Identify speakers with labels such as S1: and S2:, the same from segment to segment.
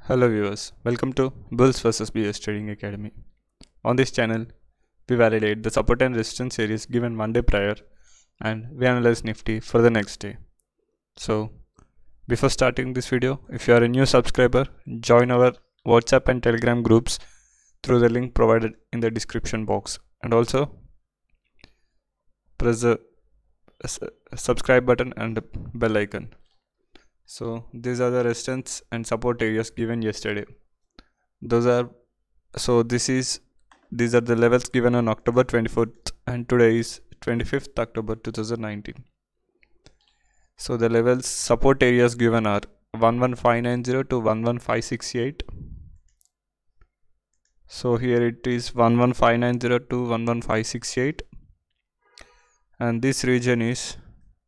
S1: Hello viewers, welcome to Bulls vs Bears Trading Academy. On this channel, we validate the support and resistance areas given one day prior and we analyze Nifty for the next day. So, before starting this video, if you are a new subscriber, join our WhatsApp and Telegram groups through the link provided in the description box, and also press the subscribe button and the bell icon. So these are the resistance and support areas given yesterday. These are the levels given on October 24th and today is 25th October 2019. So the levels support areas given are 11590 to 11568. So here it is 11590 to 11568, and this region is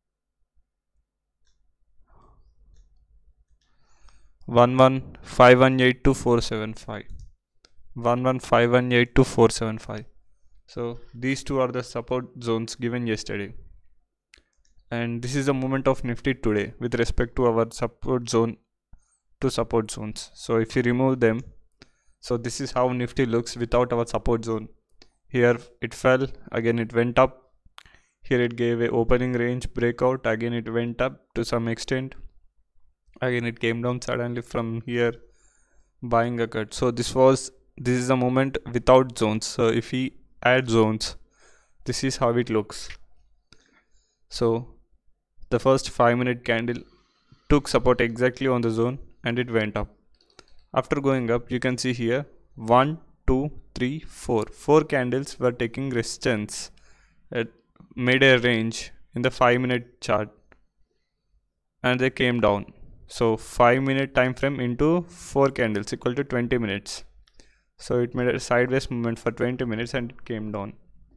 S1: 11518 to 475. 11518 to 475. So these two are the support zones given yesterday, and this is the movement of Nifty today with respect to our support zone to support zones. So if you remove them, so this is how Nifty looks without our support zone. Here it fell, again it went up. Here it gave a opening range breakout, again it went up to some extent. Again it came down suddenly from here, buying a cut. So this is a moment without zones. So if we add zones, this is how it looks. So the first 5-minute candle took support exactly on the zone and it went up. After going up, you can see here 1 2 3 4 candles were taking resistance. It made a range in the 5-minute chart and they came down. So 5-minute time frame into 4 candles equal to 20 minutes. So it made a sideways movement for 20 minutes and it came down.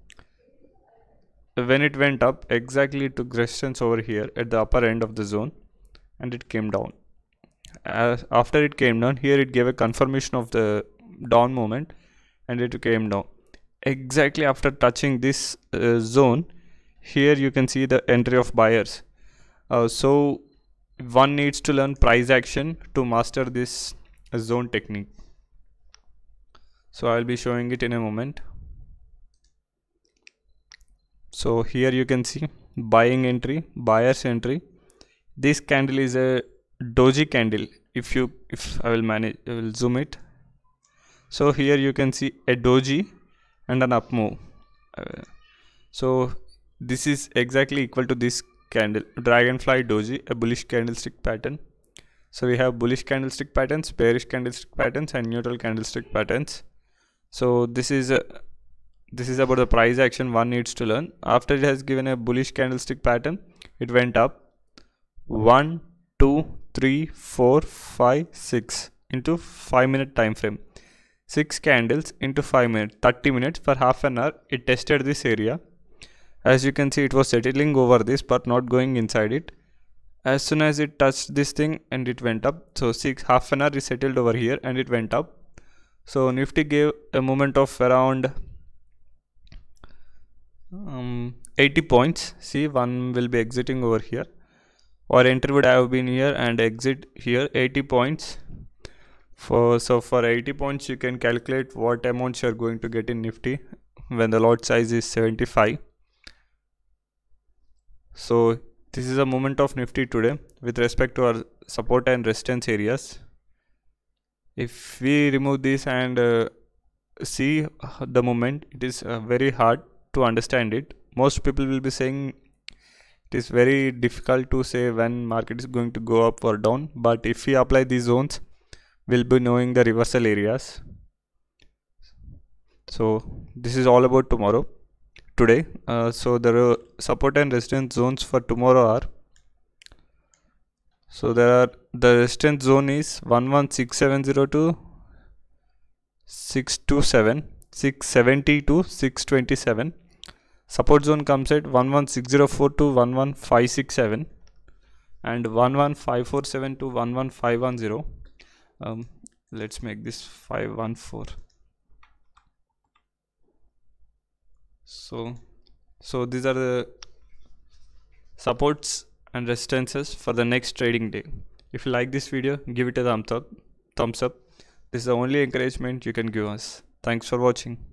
S1: When it went up, exactly it took resistance over here at the upper end of the zone and it came down. After it came down, here it gave a confirmation of the down movement and it came down. Exactly after touching this zone, here you can see the entry of buyers. So one needs to learn price action to master this zone technique. So I'll be showing it in a moment. So here you can see buying entry, buyer's entry. This candle is a doji candle. If I will zoom it. So here you can see a doji and an up move. So this is exactly equal to this candle, dragonfly doji, a bullish candlestick pattern. So we have bullish candlestick patterns, bearish candlestick patterns, and neutral candlestick patterns. So this is about the price action one needs to learn. After it has given a bullish candlestick pattern, it went up 1 2 3 4 5 6 into 5-minute time frame. 6 candles into 5 minutes, 30 minutes. For half an hour it tested this area. As you can see, it was settling over this but not going inside it. As soon as it touched this thing and it went up, so half an hour is settled over here and it went up. So Nifty gave a movement of around 80 points. See, one will be exiting over here, or entry would have been here and exit here. 80 points. For 80 points you can calculate what amounts you are going to get in Nifty when the lot size is 75. So this is a movement of Nifty today with respect to our support and resistance areas. If we remove this and see the movement, it is very hard to understand it. Most people will be saying it is very difficult to say when market is going to go up or down, but if we apply these zones, we'll be knowing the reversal areas. So this is all about today. So the support and resistance zones for tomorrow are, so the resistance zone is 11670 to 670 to 627. Support zone comes at 11604 to 11567 and 11547 to 11510. Let's make this 514. So these are the supports and resistances for the next trading day. If you like this video, give it a thumbs up. thumbs up. This is the only encouragement you can give us. Thanks for watching.